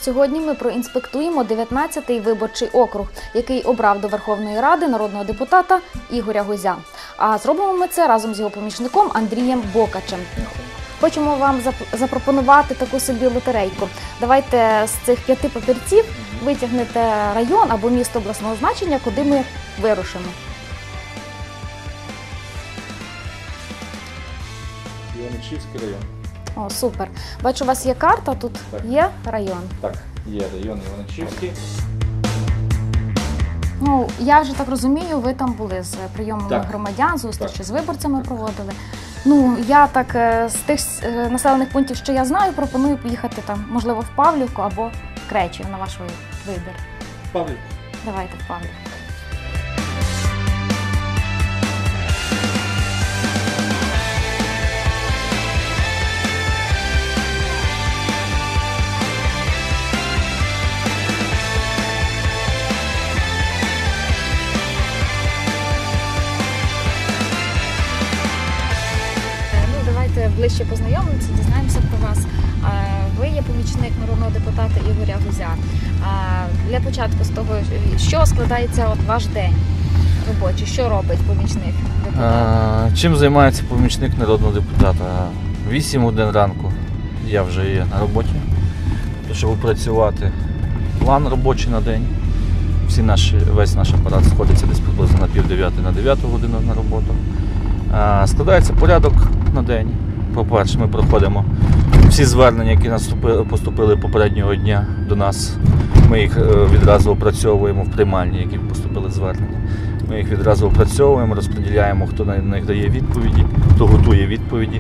Сьогодні ми проінспектуємо 19-й виборчий округ, який обрав до Верховної Ради народного депутата Ігоря Гузя. А зробимо ми це разом з його помічником Андрієм Бокачем. Хочемо вам запропонувати таку собі лотерейку. Давайте з цих 5 папірців витягнете район або місто обласного значення, куди ми вирушимо. Іваничівський район. О, супер. Бачу, у вас є карта, тут Так. є район. Так, є район Іваничівський. Ну, я вже так розумію, ви там були з прийомами Так. громадян, зустрічі Так. з виборцями проводили. Ну, я так з тих населених пунктів, що я знаю, пропоную поїхати там, можливо, в Павлівку або в Кречів на ваш вибір. Павлів. Давайте в Павлівку. Давайте ближче познайомимося, дізнаємося про вас. Ви є помічник народного депутата Ігоря Гузя. Для початку з того, що складається ваш день робочий, що робить помічник депутата? Чим займається помічник народного депутата? 8 годин ранку я вже є на роботі, щоб опрацювати план робочий на день. Весь наш апарат сходиться десь приблизно на 8:30 на 9 годину на роботу. Складається порядок на день. По-перше, ми проходимо всі звернення, які поступили попереднього дня до нас. Ми їх відразу опрацьовуємо в приймальні, які поступили звернення. Ми їх відразу опрацьовуємо, розподіляємо, хто на них дає відповіді, хто готує відповіді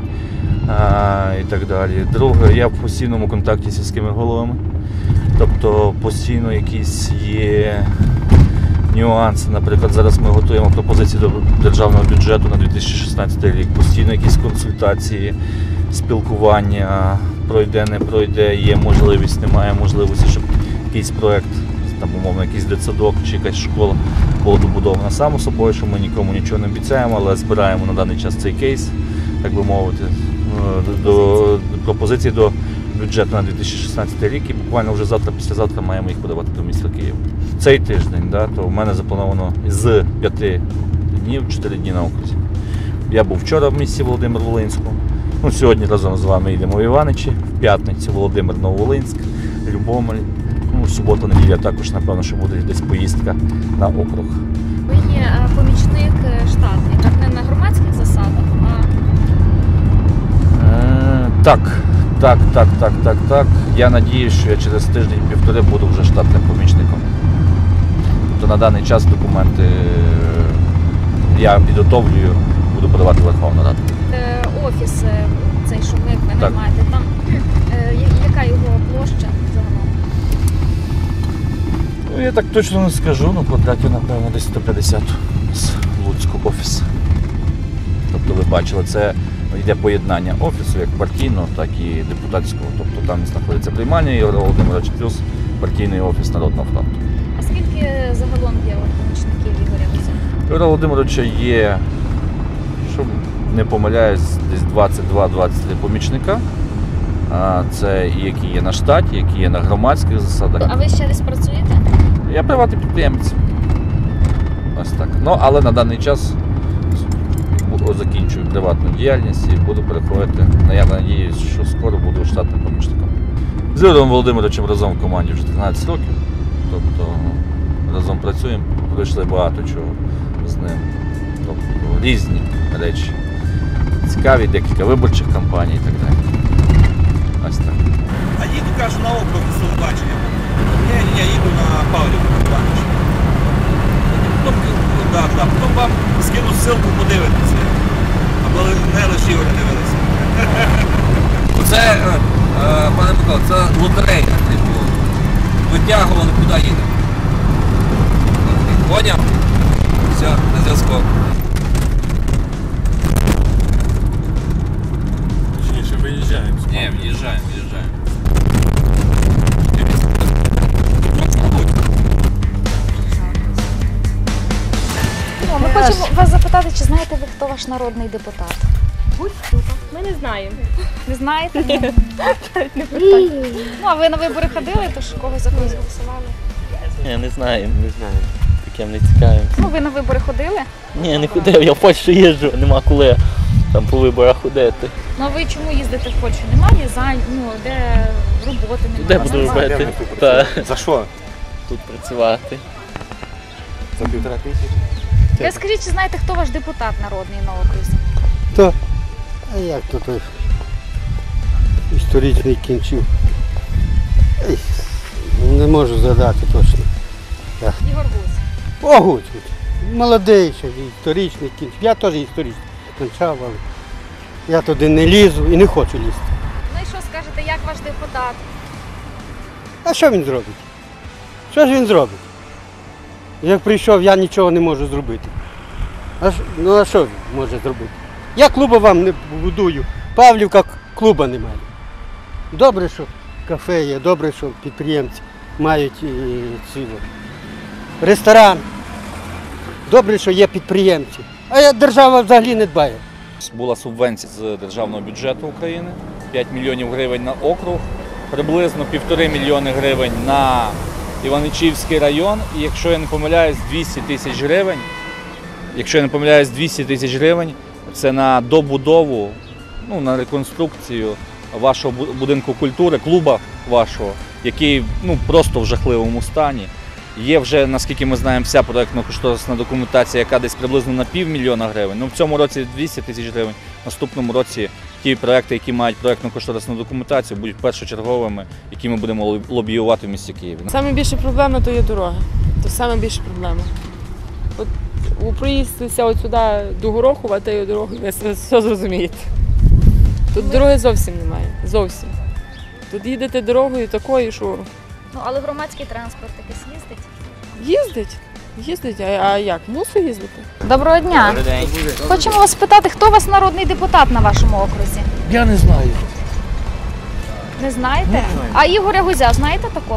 і так далі. Друге, я в постійному контакті з сільськими головами. Тобто постійно якісь є нюанси. Наприклад, зараз ми готуємо пропозиції до державного бюджету на 2016 рік. Постійно якісь консультації, спілкування, пройде, не пройде, є можливість, немає можливості, щоб якийсь проєкт, там, умовно, якийсь дитсадок чи якась школа була добудована. Само собою, що ми нікому нічого не обіцяємо, але збираємо на даний час цей кейс, так би мовити, до пропозиції до бюджету на 2016 рік, і буквально вже завтра-післязавтра маємо їх подавати до міста Києва. Цей тиждень, то в мене заплановано з 5 днів 4 дні на окрузі. Я був вчора в місті Володимир-Волинському. Сьогодні разом з вами йдемо в Іваничі, в п'ятницю Володимир, Нововолинськ, Любомль. Субота-неділя також, напевно, що буде десь поїздка на округ. Ви є помічник штатний, так не на громадських засадах, Так. Я надіюсь, що я через тиждень-півтори буду вже штатним помічником. Тобто на даний час документи я підготовлюю, буду подавати в Верховну Раду. Офіс, цей, що ви наймаєте, там яка його площа загалом? Я так точно не скажу, квадратів, напевно, десь 150 з Луцьку офіс. Тобто ви бачили, це йде поєднання офісу, як партійного, так і депутатського. Тобто там знаходиться приймальня Ігоря Володимировича плюс партійний офіс Народного фронту. А скільки загалом є помічників Ігоря Гузя? Ігоря Володимировича є, щоб не помиляюсь, десь 22-23 помічника. Це які є на штаті, які є на громадських засадах. А ви ще десь працюєте? Я приватний підприємець. Ось так. Але на даний час закінчую приватну діяльність і буду переходити. Я надіюсь, що скоро буду штатним помічником. З Ігорем Володимировичем разом в команді вже 13 років. Тобто разом працюємо, пройшли багато чого з ним. Тобто різні речі. Цікаві, декілька виборчих кампаній і так далі. Ось так. А їду, кажу, на округ з телебачення. Ні, їду на Павлівку. Потім вам скину ссылку, подивитися. Або не лише Ігоря дивилися. Це, пане Микола, це лотерейка. Витягували, куди їдемо. Поняв? Все, на зв'язку. Точніше, виїжджаємо. Ні, в'їжджаємо. Ми хочемо вас запитати, чи знаєте ви, хто ваш народний депутат? Ми не знаємо. Не знаєте? Ну, а ви на вибори ходили, тож когось за когось голосували? Ні, не знаємо. Таким не цікавимося. Ну, ви на вибори ходили? Ні, не ходив, я в Польщу їжджу, нема коли там по виборах ходити. Ну, а ви чому їздите в Польщу? Немає де роботи немає? Де буду робити? За що? Тут працювати. За 1,5 тисячі? Ви скажіть, чи знаєте, хто ваш депутат народний на окрузі? То, а як то той історичний кінчив? Ей, не можу згадати точно. Ігор Гузь. О, Гуць, молодий ще, історичний кінчив. Я теж історичний кінчав, але я туди не лізу і не хочу лізти. Ну і що скажете, як ваш депутат? А що він зробить? Що ж він зробить? Як прийшов, я нічого не можу зробити. Ну а що він може зробити? Я клуба вам не будую, Павлівка клуба немає. Добре, що кафе є, добре, що підприємці мають ресторан. Добре, що є підприємці. А держава взагалі не дбає. Була субвенція з державного бюджету України, 5 мільйонів гривень на округ, приблизно 1,5 мільйони гривень на Іваничівський район. І якщо я не помиляюсь, 200 тисяч гривень, це на добудову, на реконструкцію вашого будинку культури, клуба вашого, який просто в жахливому стані. Є вже, наскільки ми знаємо, вся проєктно-кошторисна документація, яка десь приблизно на 500 000 гривень. В цьому році 200 тисяч гривень, в наступному році ті проєкти, які мають проєктно-кошторисну документацію, будуть першочерговими, які ми будемо лобіювати в місті Києві. Саме більша проблема то є дороги. Це саме більша проблема. От у проїздися от сюди до Горохова, тією дорогою, ви все зрозумієте. Тут дороги зовсім немає. Зовсім. Тут їдете дорогою такою, що Ну, але громадський транспорт якийсь їздить? їздить, а як? Мусить їздити. Доброго дня. Хочемо вас спитати, хто у вас народний депутат на вашому окрузі? Я не знаю. Не знаєте? А Ігоря Гузя, знаєте такого?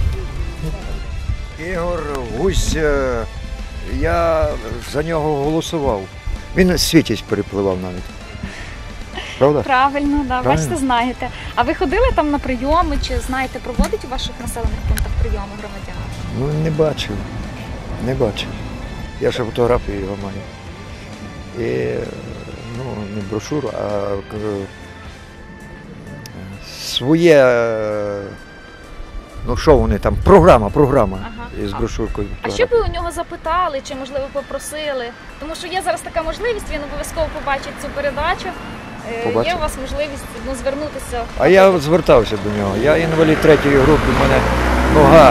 Ігор Гусь, я за нього голосував. Він світість перепливав навіть. Правда? Правильно, да. Правильно. Бачите, знаєте. А ви ходили там на прийоми, чи знаєте, проводить у ваших населених пунктах прийоми громадян? Ну, не бачив. Не бачив. Я ще фотографію його маю. І, не брошуру, а своє, що вони там, програма Ага. із брошуркою. А що ви у нього запитали, чи, можливо, попросили? Тому що є зараз така можливість, він обов'язково побачить цю передачу. Побачив. Є у вас можливість звернутися. А я звертався до нього. Я інвалід 3-ї групи, в мене нога,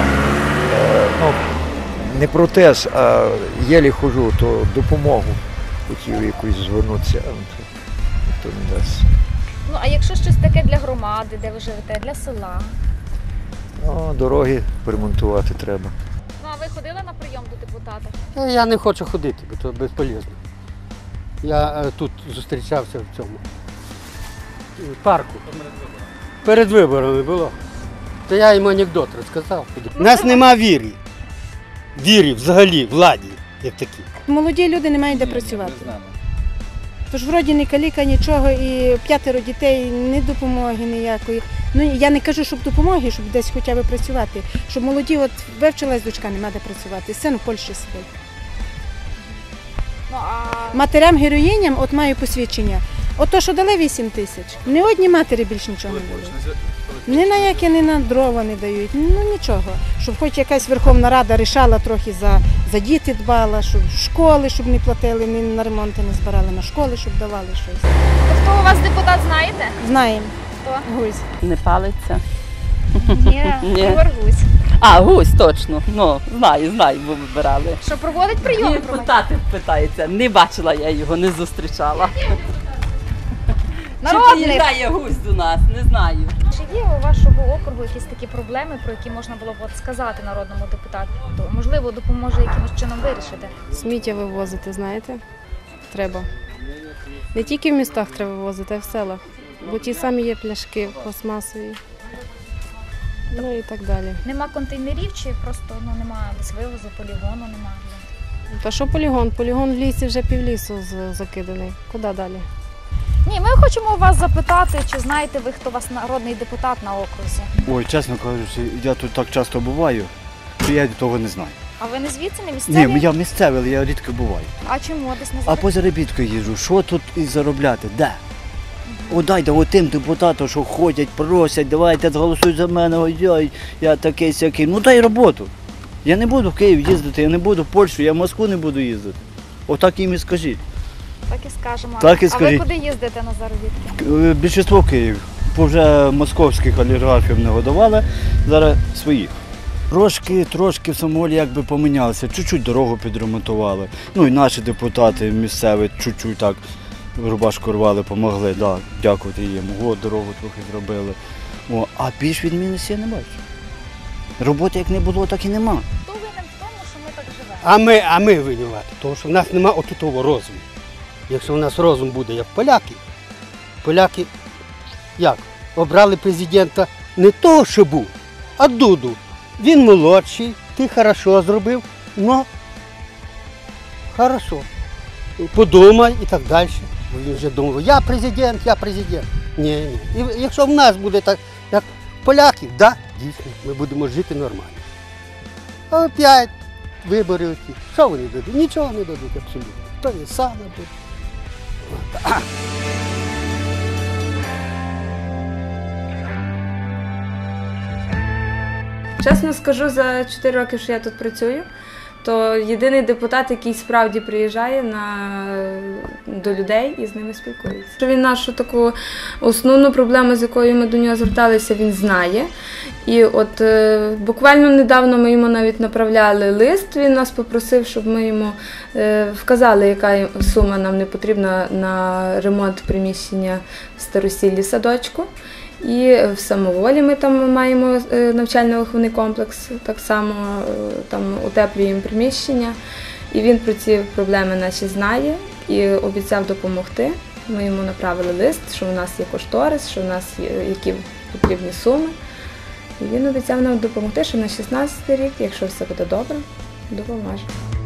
не протез, а єлі ходжу, то допомогу хотів якусь звернутися, а ніхто не дасть. Ну, а якщо щось таке для громади, де ви живете, для села? Дороги поремонтувати треба. Ну, а ви ходили на прийом до депутата? Я не хочу ходити, бо це безполезно. Я тут зустрічався в цьому парку. Перед виборами було. То я йому анекдот розказав. У нас нема віри. Віри взагалі, владі, як такі. Молоді люди не мають де працювати. Тож вроді не каліка нічого, і 5 дітей, ні допомоги ніякої. Ну я не кажу, щоб допомоги, щоб десь хоча б працювати. Щоб молоді, от вивчилась дочка, нема де працювати. Син у Польщі сидить. Ну, а Матерям героїням от маю посвідчення. От то, що дали 8 тисяч, ні одні матері більш нічого не дають. Ні на яке, ні на дрова не дають, ну нічого. Щоб хоч якась Верховна Рада рішала трохи за діти дбала, щоб школи, щоб не платили, ні на ремонти не збирали, на школи, щоб давали щось. хто у вас депутат, знаєте? Знаємо. Хто? Гусь. Не палиться. Ні, Ні. Ігор Гузь. А, гусь, точно. Ну, знаю, бо вибирали. Що проводить прийом громадян? Депутати питаються. Не бачила я його, не зустрічала. Чи Народний. приїжджає гусь до нас, не знаю. Чи є у вашого округу якісь такі проблеми, про які можна було б сказати народному депутату? Можливо, допоможе якимось чином вирішити? Сміття вивозити, знаєте, треба. Не тільки в містах треба вивозити, а й в селах. Бо ті самі є пляшки пластмасові. Ну і так далі. Нема контейнерів чи просто немає десь вивозу, полігону немає? Та що полігон? Полігон в лісі вже півлісу закиданий. Куди далі? Ні, ми хочемо вас запитати, чи знаєте ви, хто у вас народний депутат на окрузі? Ой, чесно кажучи, я тут так часто буваю, що я того не знаю. А ви не звідси, не місцеві? Ні, я місцевий, але я рідко буваю. А чому? Десь не А по заробітку їжджу, що тут і заробляти? Де? О, дайте отим депутатам, що ходять, просять, давайте голосуйте за мене, ой, я такий сякий. Ну дай роботу. Я не буду в Київ їздити, я не буду в Польщу, я в Москву не буду їздити. Отак їм і скажіть. Так і скажемо. Так і а ви скажіть. куди їздите на заробітки? Більшість в Київ. Бо вже московських олігархів не годували, зараз своїх. Трошки в Самолі якби помінялися, чуть-чуть дорогу підремонтували. Ну і наші депутати місцеві чуть-чуть так рубашку рвали, помогли, да, дякувати їм. От дорогу трохи зробили. О, а більш відмінності я не бачу. Роботи як не було, так і нема. Хто винен в тому, що ми так живемо? А ми винуваті, тому що в нас немає отутого розуму. Якщо в нас розум буде, як поляки як? Обрали президента не того, що був, а Дуду. Він молодший, ти хорошо зробив, але хорошо. Подумай і так далі. Він вже думав, я президент. Ні. І якщо в нас буде так, як поляків, да, дійсно, ми будемо жити нормально. А опять вибори оті. Що вони дадуть? Нічого не дадуть абсолютно. То є саме буде. Чесно скажу, за 4 роки, що я тут працюю, то єдиний депутат, який справді приїжджає до людей і з ними спілкується. Він нашу таку основну проблему, з якою ми до нього зверталися, він знає. І от буквально недавно ми йому навіть направляли лист, він нас попросив, щоб ми йому вказали, яка сума нам не потрібна на ремонт приміщення в Старосіллі садочку. І в Самоволі ми там маємо навчально-виховний комплекс, так само там утеплюємо приміщення. І він про ці проблеми наші знає і обіцяв допомогти. Ми йому направили лист, що у нас є кошторис, що у нас є які потрібні суми. І він обіцяв нам допомогти, що на 16-й рік, якщо все буде добре, допоможе.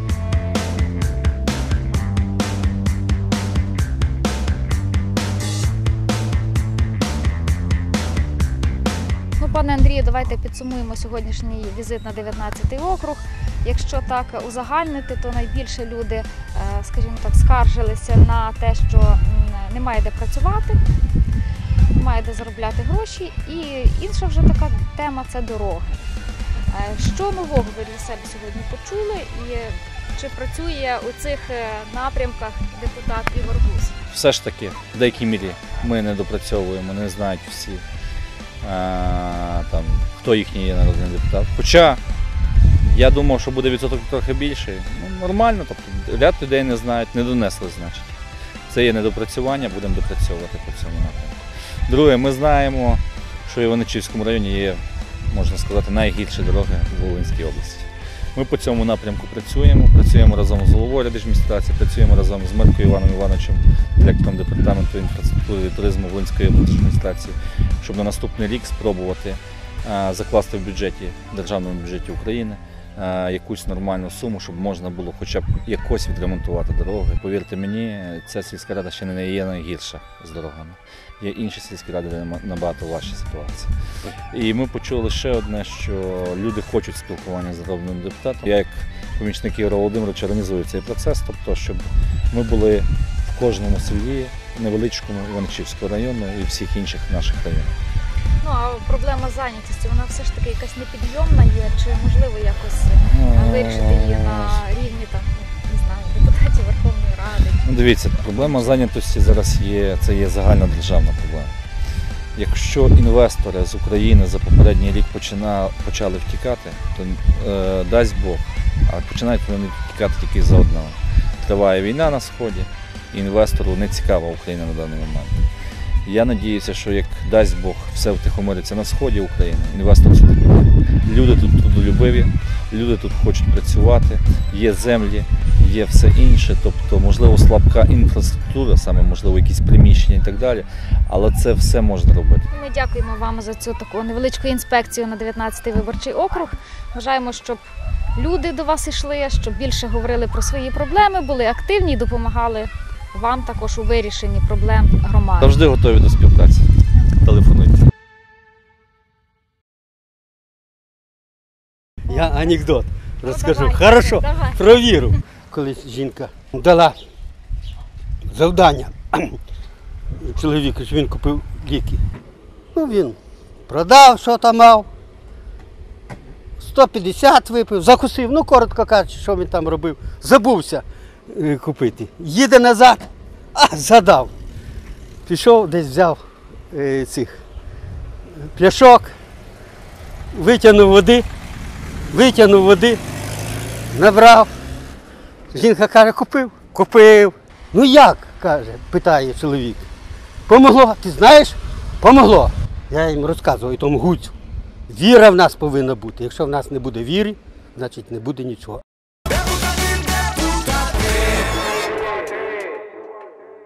Пане Андрію, давайте підсумуємо сьогоднішній візит на 19-й округ. Якщо так узагальнити, то найбільше люди, скажімо так, скаржилися на те, що немає де працювати, немає де заробляти гроші. І інша вже така тема – це дороги. Що нового ви для себе сьогодні почули і чи працює у цих напрямках депутат Ігор Гузь? Все ж таки, в деякій мірі ми не допрацьовуємо, не знають всі. Там, хто їхній є народний депутат. Хоча я думав, що буде відсоток трохи більший. Ну, нормально, тобто ряд людей не знають, не донесли, значить. Це є недопрацювання, будемо допрацьовувати по цьому напрямку. Друге, ми знаємо, що в Іваничівському районі є, можна сказати, найгірші дороги в Волинській області. Ми по цьому напрямку працюємо разом з головою райадміністрації, працюємо разом з Миркою Іваном Івановичем, директором департаменту інфраструктури і туризму Волинської облдержадміністрації, щоб на наступний рік спробувати закласти в бюджеті, державному бюджеті України якусь нормальну суму, щоб можна було хоча б якось відремонтувати дороги. Повірте мені, ця сільська рада ще не є найгірша з дорогами. Є інші сільські ради, де набагато важча ситуація. І ми почули ще одне, що люди хочуть спілкування з народним депутатом. Я як помічник Ігоря Володимировича організую цей процес, тобто, щоб ми були в кожному селі, невеличкому Іваничівського району і всіх інших наших районах. Ну, а проблема зайнятості, вона все ж таки якась непідйомна є, чи можливо якось вирішити її на рівні там, не знаю, депутатів Верховної Ради? Ну, дивіться, проблема зайнятості зараз є, це є загальнодержавна проблема. Якщо інвестори з України за попередній рік почали втікати, то дасть Бог, а починають вони втікати тільки за одного. Триває війна на Сході, і інвестору не цікава Україна на даний момент. Я сподіваюся, що як дасть Бог, все втихомириться на сході України, інвестор сюди піде. Люди тут трудолюбиві, люди тут хочуть працювати, є землі, є все інше, тобто, можливо, слабка інфраструктура, саме, можливо, якісь приміщення і так далі, але це все можна робити. Ми дякуємо вам за цю таку невеличку інспекцію на 19-й виборчий округ. Бажаємо, щоб люди до вас йшли, щоб більше говорили про свої проблеми, були активні і допомагали вам також у вирішенні проблем громади. Завжди готові до співпраці. Телефонуйте. Я анекдот розкажу. давай, Хорошо, давай. про віру. Колись жінка дала завдання чоловіку, що він купив ліки. Ну, він продав, що там мав. 150 випив, закусив, ну коротко кажучи, що він там робив. Забувся купити. Їде назад, а згадав. Пішов, десь взяв цих пляшок, витягнув води, набрав. Жінка каже, купив? Купив. Ну як, каже, питає чоловік. Помогло, ти знаєш? Помогло. Я їм розказую тому гуцю. Віра в нас повинна бути. Якщо в нас не буде віри, значить не буде нічого.